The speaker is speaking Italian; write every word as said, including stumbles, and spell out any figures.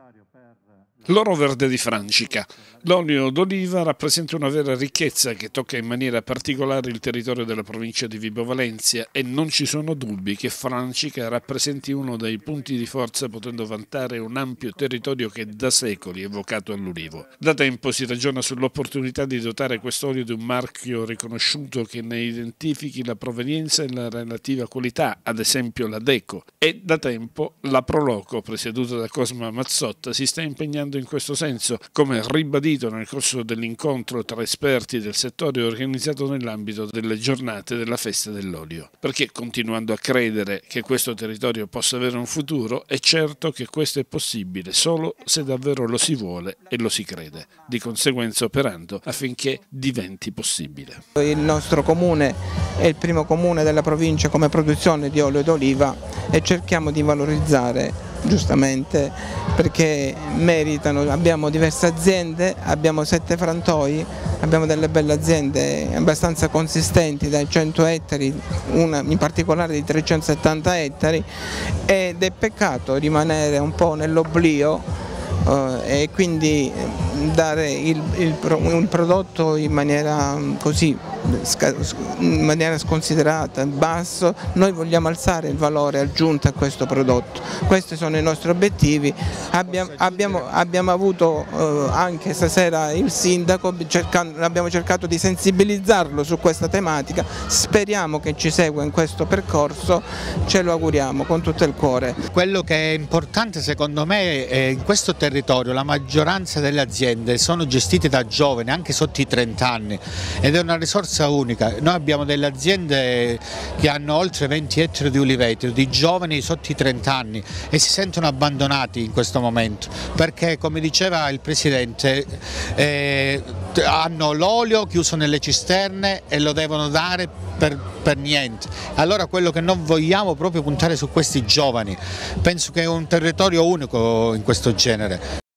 L'oro verde di Francica. L'olio d'oliva rappresenta una vera ricchezza che tocca in maniera particolare il territorio della provincia di Vibo Valentia e non ci sono dubbi che Francica rappresenti uno dei punti di forza, potendo vantare un ampio territorio che da secoli è vocato all'ulivo. Da tempo si ragiona sull'opportunità di dotare quest'olio di un marchio riconosciuto che ne identifichi la provenienza e la relativa qualità, ad esempio la Deco, e da tempo la Proloco, presieduta da Cosma Mazzotta, si sta impegnando in questo senso, come ribadito nel corso dell'incontro tra esperti del settore organizzato nell'ambito delle giornate della festa dell'olio. Perché, continuando a credere che questo territorio possa avere un futuro, è certo che questo è possibile solo se davvero lo si vuole e lo si crede, di conseguenza operando affinché diventi possibile. Il nostro comune è il primo comune della provincia come produzione di olio d'oliva e cerchiamo di valorizzare giustamente perché meritano. Abbiamo diverse aziende, abbiamo sette frantoi, abbiamo delle belle aziende abbastanza consistenti dai cento ettari, una in particolare di trecentosettanta ettari, ed è peccato rimanere un po' nell'oblio eh, e quindi dare il, il, un prodotto in maniera così in maniera sconsiderata, basso. Noi vogliamo alzare il valore aggiunto a questo prodotto, questi sono i nostri obiettivi. Abbiamo, abbiamo, abbiamo avuto eh, anche stasera il sindaco, cercando, abbiamo cercato di sensibilizzarlo su questa tematica, speriamo che ci segua in questo percorso, ce lo auguriamo con tutto il cuore. Quello che è importante secondo me è in questo territorio la maggioranza delle aziende sono gestite da giovani, anche sotto i trenta anni, ed è una risorsa unica. Noi abbiamo delle aziende che hanno oltre venti ettari di uliveto, di giovani sotto i trenta anni, e si sentono abbandonati in questo momento perché, come diceva il Presidente, eh, hanno l'olio chiuso nelle cisterne e lo devono dare per, per niente. Allora quello che non vogliamo è proprio puntare su questi giovani. Penso che è un territorio unico in questo genere.